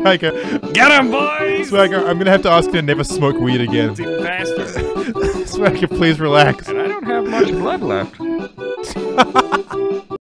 Swagger. Get him, boys! Swagger, I'm gonna have to ask you to never smoke weed again. You bastard. Swagger, please relax. And I don't have much blood left.